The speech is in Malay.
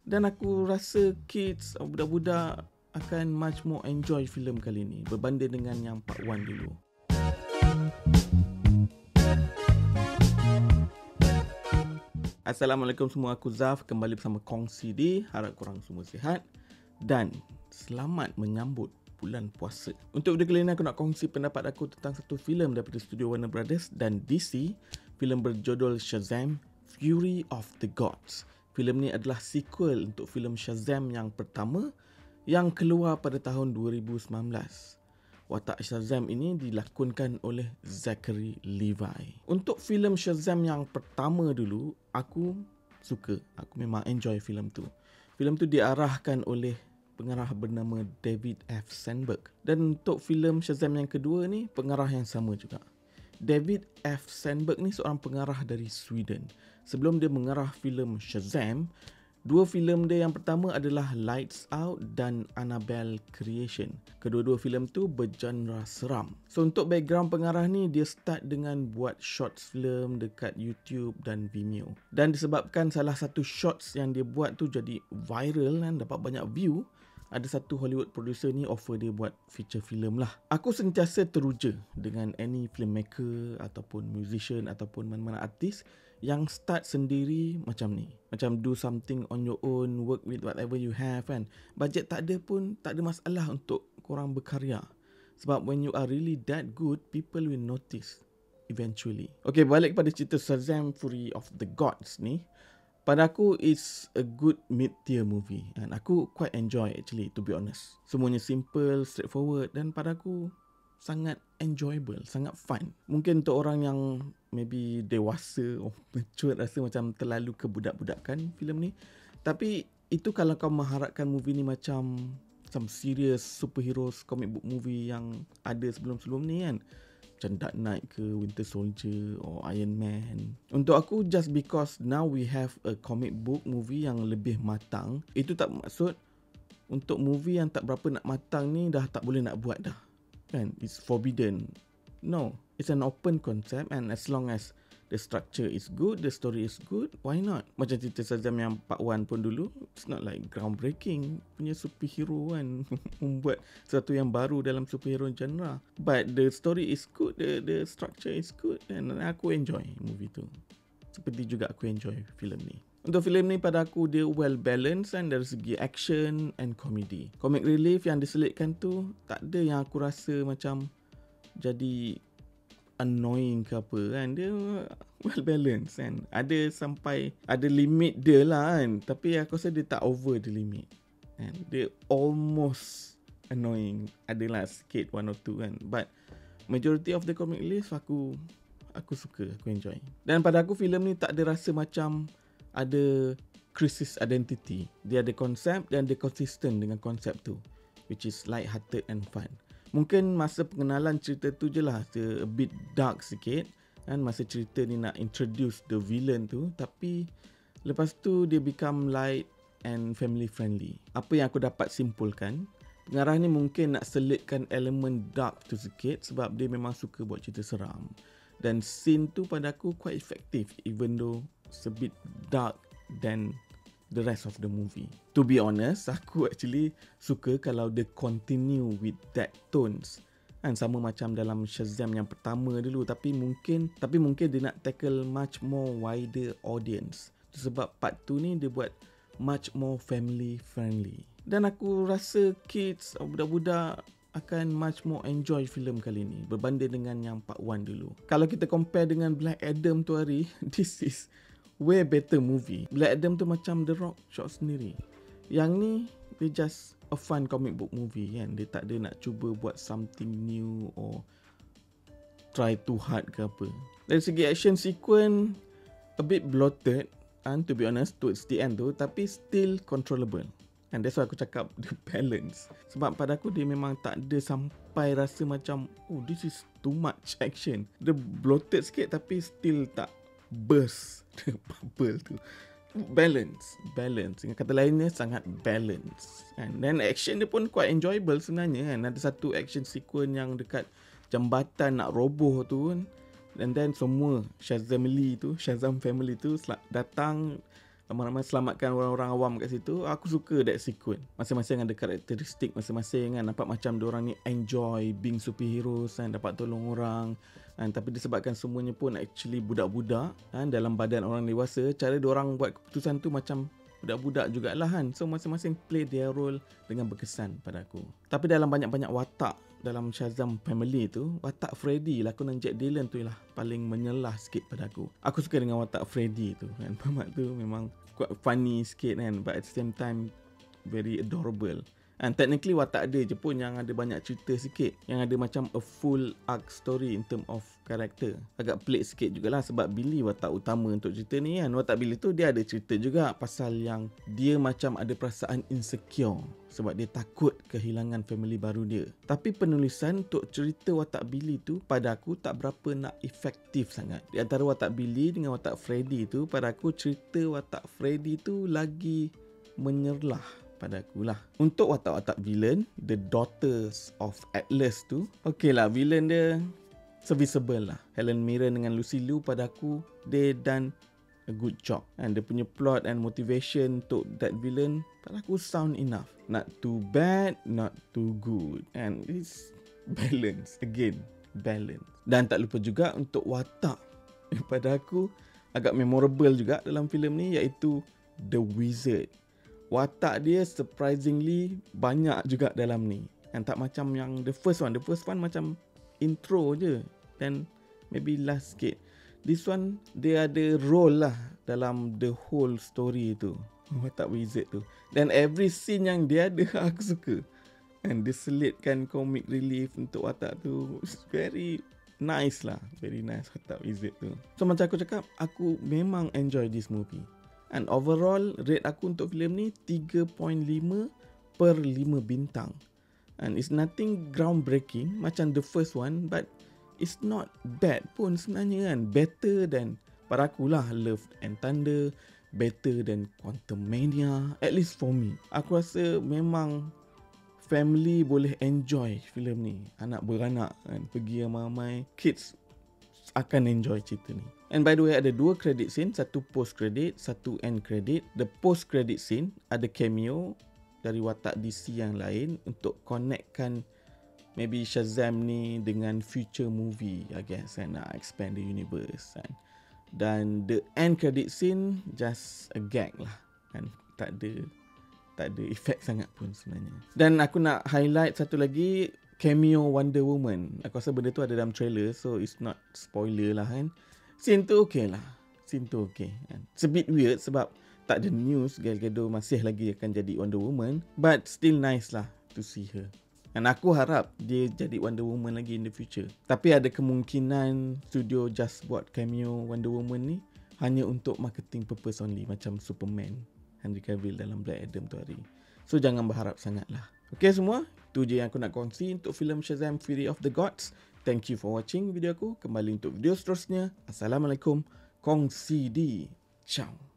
Dan aku rasa kids, budak-budak akan much more enjoy filem kali ni berbanding dengan yang part 1 dulu. Assalamualaikum semua, aku Zaf kembali bersama Kongsi di. Harap korang semua sihat dan selamat menyambut bulan puasa. Untuk video kali ini aku nak kongsi pendapat aku tentang satu filem daripada studio Warner Brothers dan DC. Filem berjudul Shazam! Fury of the Gods. Filem ni adalah sequel untuk filem Shazam yang pertama yang keluar pada tahun 2019. Watak Shazam ini dilakonkan oleh Zachary Levi. Untuk filem Shazam yang pertama dulu, aku suka. Aku memang enjoy filem tu. Filem tu diarahkan oleh pengarah bernama David F. Sandberg. Dan untuk filem Shazam yang kedua ni, pengarah yang sama juga. David F. Sandberg ni seorang pengarah dari Sweden. Sebelum dia mengarah filem Shazam, dua filem dia yang pertama adalah Lights Out dan Annabelle Creation. Kedua-dua filem tu bergenre seram. So untuk background pengarah ni, dia start dengan buat shorts film dekat YouTube dan Vimeo. Dan disebabkan salah satu shorts yang dia buat tu jadi viral dan dapat banyak view, ada satu Hollywood producer ni offer dia buat feature film lah. Aku sentiasa teruja dengan any filmmaker ataupun musician ataupun mana-mana artis yang start sendiri macam ni. Macam do something on your own, work with whatever you have kan. Budget tak ada pun tak ada masalah untuk korang berkarya. Sebab when you are really that good, people will notice eventually. Okay, balik kepada cerita Shazam! Fury of the Gods ni. Pada aku, it's a good mid-tier movie. And aku quite enjoy actually, to be honest. Semuanya simple, straightforward. Dan pada aku, sangat enjoyable, sangat fun. Mungkin untuk orang yang maybe dewasa or mature, rasa macam terlalu kebudak-budakan filem ni. Tapi, itu kalau kau mengharapkan movie ni macam some serious superheroes comic book movie yang ada sebelum-sebelum ni kan. Macam Dark Knight ke Winter Soldier or Iron Man. Untuk aku, just because now we have a comic book movie yang lebih matang, itu tak bermaksud untuk movie yang tak berapa nak matang ni dah tak boleh nak buat dah. Kan? It's forbidden. No. It's an open concept and as long as the structure is good, the story is good, why not? Macam cerita Shazam yang part 1 pun dulu, it's not like groundbreaking punya superhero kan. Membuat sesuatu yang baru dalam superhero genre. But the story is good, the structure is good and aku enjoy movie tu. Seperti juga aku enjoy filem ni. Untuk filem ni pada aku dia well balanced kan, dari segi action and comedy. Comic relief yang diselitkan tu tak ada yang aku rasa macam jadi annoying ke apa kan. Dia well balanced kan. Ada sampai ada limit dia lah kan. Tapi aku rasa dia tak over the limit kan. Dia almost annoying. Adalah sikit one or two kan. But majority of the comic relief aku suka, aku enjoy. Dan pada aku filem ni tak ada rasa macam ada crisis identity. Dia ada konsep dan dia konsisten dengan konsep tu, which is light-hearted and fun. Mungkin masa pengenalan cerita tu je lah a bit dark sikit kan, masa cerita ni nak introduce the villain tu. Tapi lepas tu dia become light and family friendly. Apa yang aku dapat simpulkan, pengarah ni mungkin nak selitkan elemen dark tu sikit sebab dia memang suka buat cerita seram. Dan scene tu pada aku quite effective even though it's a bit dark than the rest of the movie. To be honest, aku actually suka kalau dia continue with that tones. Kan sama macam dalam Shazam yang pertama dulu, tapi mungkin dia nak tackle much more wider audience. Sebab part 2 ni dia buat much more family friendly. Dan aku rasa kids, budak-budak akan much more enjoy filem kali ni berbanding dengan yang part 1 dulu. Kalau kita compare dengan Black Adam tu hari, this is way better movie. Black Adam tu macam The Rock shot sendiri. Yang ni dia just a fun comic book movie kan. Dia tak ada nak cuba buat something new or try too hard ke apa. Dari segi action sequence a bit bloated and to be honest towards the end tu, tapi still controllable. And that's why aku cakap the balance. Sebab pada aku dia memang tak ada sampai rasa macam oh this is too much action. Dia bloated sikit tapi still tak burst bubble tu. Balance. Dengan kata lainnya sangat balance. And then action dia pun quite enjoyable sebenarnya kan. Ada satu action sequence yang dekat jambatan nak roboh tu kan. And then semua Shazam family tu datang ramai-ramai selamatkan orang-orang awam kat situ. Aku suka that sequence. Masing-masing ada karakteristik masing-masing kan. Nampak macam diorang ni enjoy being superheroes kan, dapat tolong orang kan. Tapi disebabkan semuanya pun actually budak-budak kan, dalam badan orang dewasa, cara diorang buat keputusan tu macam budak-budak jugalah kan. So masing-masing play their role dengan berkesan pada aku. Tapi dalam banyak-banyak watak dalam Shazam family tu, watak Freddy lakonan Jack Dylan tu lah paling menyelah sikit pada aku. Aku suka dengan watak Freddy tu kan. Pamat tu memang quite funny sikit kan, but at the same time very adorable. And technically watak dia je pun yang ada banyak cerita sikit, yang ada macam a full arc story in term of character. Agak pelik sikit jugalah sebab Billy watak utama untuk cerita ni kan. Watak Billy tu dia ada cerita juga pasal yang dia macam ada perasaan insecure sebab dia takut kehilangan family baru dia. Tapi penulisan untuk cerita watak Billy tu pada aku tak berapa nak efektif sangat. Di antara watak Billy dengan watak Freddy tu, pada aku cerita watak Freddy tu lagi menyerlah pada aku lah. Untuk watak-watak villain, the daughters of Atlas tu, okay lah, villain dia serviceable lah. Helen Mirren dengan Lucy Liu pada aku, they done a good job. And dia punya plot and motivation untuk that villain pada aku sound enough. Not too bad, not too good. And it's balance. Again, balance. Dan tak lupa juga untuk watak pada aku agak memorable juga dalam filem ni, iaitu The Wizard. Watak dia surprisingly banyak juga dalam ni. And tak macam yang the first one. The first one macam intro je, then maybe last sikit. This one dia ada role lah dalam the whole story tu, watak wizard tu. Dan every scene yang dia ada aku suka. And dia selitkan comic relief untuk watak tu. It's very nice lah. Very nice watak wizard tu. So macam aku cakap, aku memang enjoy this movie. And overall rate aku untuk filem ni 3.5/5 bintang. And it's nothing groundbreaking macam the first one, but it's not bad pun sebenarnya kan. Better than, pada aku lah, Love and Thunder, better than Quantumania, at least for me. Aku rasa memang family boleh enjoy filem ni. Anak beranak kan, pergi ramai-ramai, kids akan enjoy cerita ni. And by the way, ada 2 credit scene, satu post credit, satu end credit. The post credit scene ada cameo dari watak DC yang lain untuk connectkan maybe Shazam ni dengan future movie, I guess, and expand the universe kan. Dan the end credit scene just a gag lah kan, tak ada efek sangat pun sebenarnya. Dan aku nak highlight satu lagi, cameo Wonder Woman. Aku rasa benda tu ada dalam trailer, so it's not spoiler lah kan. Scene tu okay lah. Scene tu okay kan. It's a bit weird sebab tak ada news Gal Gadot masih lagi akan jadi Wonder Woman, but still nice lah to see her. Dan aku harap dia jadi Wonder Woman lagi in the future. Tapi ada kemungkinan studio just buat cameo Wonder Woman ni hanya untuk marketing purpose only, macam Superman, Henry Cavill dalam Black Adam tu hari. So jangan berharap sangat lah. Okay semua, itu je yang aku nak kongsi untuk filem Shazam Fury of the Gods. Thank you for watching video aku. Kembali untuk video seterusnya. Assalamualaikum. Kong CD. Ciao.